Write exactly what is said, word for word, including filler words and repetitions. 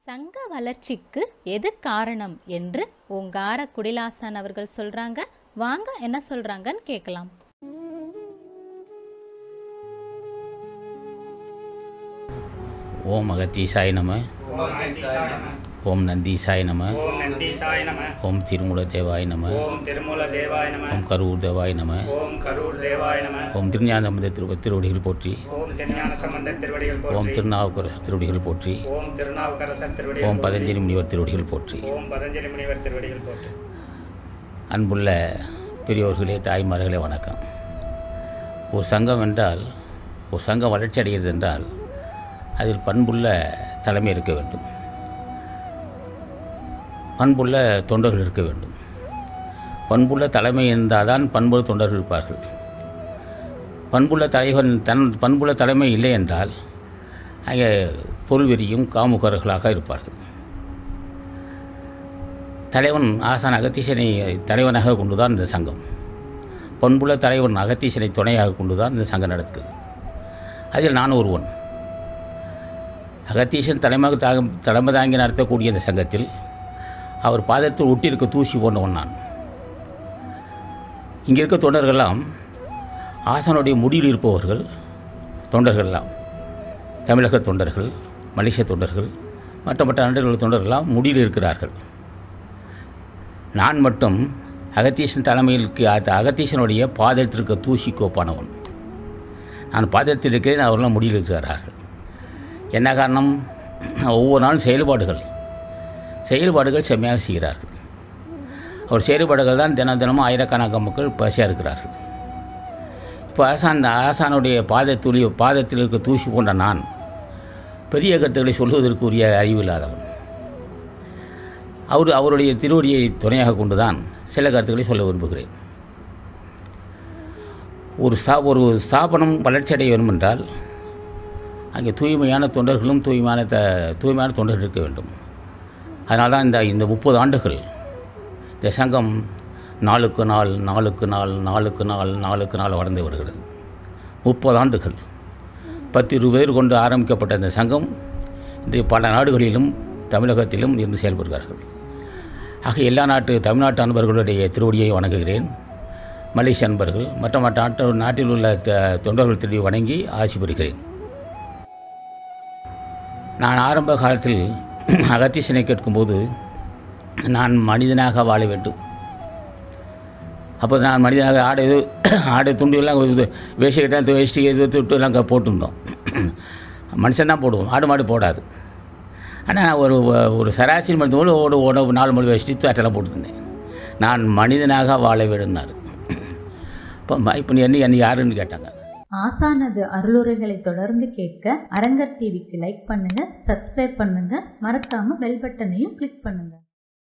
சங்க வளர்ச்சிக்கு எது காரணம் என்று ஓங்கார குடிலாசன் அவர்கள் சொல்றாங்க. வாங்க என்ன சொல்றாங்கன்னு கேட்கலாம். ஓம் அகத்தீசாய நம. ஓம் நந்தீசாய நம. ஓம் நந்தீசாய நம. ஓம் திருமூல தேவாய நம. ஓம் திருமூல தேவாய நம. ஓம் கரூர் தேவாய நம. ஓம் கரூர் தேவாய நம. ஓம் திருஞான சம்பந்த திரு திருவடிகள் போற்றி. ஓம் திருஞான சம்பந்த திருவடிகள் ஓம் போற்றி. திருநாவுக்கரசர் திருவடிகள் போற்றி. ஓம் திருநாவுக்கரசர் திருவடிகள் ஓம் போற்றி. பதஞ்சலி முனிவர் திருவடிகள் போற்றி. ஓம் பதஞ்சலி முனிவர் திருவடிகள் போற்றி. அன்புள்ள பெரியோர்களே, தாய்மார்களே, வணக்கம். ஒரு சங்கம் என்றால், ஒரு சங்கம் வளர்ச்சி அடைகிறது என்றால் அதில் பண்புள்ள தலைமை இருக்க வேண்டும், பண்புள்ள தொண்டர்கள் இருக்க வேண்டும். பண்புள்ள தலைமை இருந்தால் தான் பண்புள்ள தொண்டர்கள் இருப்பார்கள். பண்புள்ள தலைவன் தன் பண்புள்ள தலைமை இல்லை என்றால் அங்கே பொருள்வெறியும் காமுகர்களாக இருப்பார்கள். தலைவன் ஆசான் அகத்தீசனை தலைவனாக கொண்டு தான் இந்த சங்கம், பண்புள்ள தலைவன் அகத்தீசனை துணையாக கொண்டு தான் இந்த சங்கம் நடக்குது. அதில் நான் ஒருவன். அகத்தீசன் தலைமாக தாக தலைமை தாங்கி நடத்தக்கூடிய இந்த சங்கத்தில் அவர் பாதத்தில் ஒட்டியிருக்க தூசி போன்றவன் நான். இங்கே இருக்க தொண்டர்கள்லாம் ஆசானுடைய முடியில் இருப்பவர்கள். தொண்டர்கள்லாம் தமிழக தொண்டர்கள், மலேசிய தொண்டர்கள், மற்ற மற்ற நாடுகள் தொண்டர்கள்லாம் முடியில் இருக்கிறார்கள். நான் மட்டும் அகத்தீசன் தலைமையில் அகத்தீசனுடைய பாதத்தில் இருக்க தூசி கோப்பானவன். நான் பாதத்தில் இருக்கிறேன், அவர்களாம் முடியில் இருக்கிறார்கள். என்ன காரணம்? ஒவ்வொரு நாளும் செயல்பாடுகள் செயல்பாடுகள் செம்மையாக செய்கிறார்கள். அவர் செயல்பாடுகள் தான் தினம் தினமும் ஆயிரக்கணக்கான மக்கள் பசியாக இருக்கிறார்கள். இப்போ ஆசான் ஆசானுடைய பாதத்துளி பாதத்தில் இருக்க தூசி போன்ற நான் பெரிய கருத்துக்களை சொல்வதற்குரிய அறிவு இல்லாதவன். அவர் அவருடைய திருவடியை துணையாக கொண்டு தான் சில கருத்துக்களை சொல்ல விரும்புகிறேன். ஒரு சா ஒரு ஸ்தாபனம் வளர்ச்சி அடைய வேண்டும் என்றால் அங்கே தூய்மையான தொண்டர்களும் தூய்மையான த தூய்மையான தொண்டர்கள் இருக்க வேண்டும். அதனால தான் இந்த இந்த முப்பது ஆண்டுகள் இந்த சங்கம் நாளுக்கு நாள் நாளுக்கு நாள் நாளுக்கு நாள் நாளுக்கு நாள் வளர்ந்து வருகிறது. முப்பது ஆண்டுகள் பத்து இருபது பேர் கொண்டு ஆரம்பிக்கப்பட்ட இந்த சங்கம் இன்றைய பல நாடுகளிலும் தமிழகத்திலும் இருந்து செயல்படுகிறார்கள். ஆக எல்லா நாட்டு தமிழ்நாட்டு அன்பர்களுடைய திருவடியை வணங்குகிறேன். மலேசிய அன்பர்கள் மற்ற மற்ற நாட்டு நாட்டில் உள்ள தொண்டர்கள் திருடி வணங்கி ஆசி பெறுகிறேன். நான் ஆரம்ப காலத்தில் அகத்தீசனை கேட்கும்போது நான் மனிதனாக வாழ வேண்டும். அப்போ நான் மனிதனாக ஆடை ஆடை துண்டுலாம் வேஷ்டிக்கிட்ட வேஷ்டி விட்டு எல்லாம் போட்டிருந்தோம். மனுஷன்தான் போடுவோம், ஆடு மாடு போடாது. ஆனால் ஒரு ஒரு சராசரி மனித போது ஓடு ஓட நாலு மணி வேஷ்டி அட்டெல்லாம் போட்டுருந்தேன். நான் மனிதனாக வாழ வேண்டும்னாரு. இப்போ இப்போ நீ என்ன என்ன யாருன்னு கேட்டாங்க. ஆசானது அருளுரைகளை தொடர்ந்து கேட்க அரங்கர் டிவிக்கு லைக் பண்ணுங்க, சப்ஸ்கிரைப் பண்ணுங்க, மறக்காம பெல் பட்டனையும் கிளிக் பண்ணுங்க.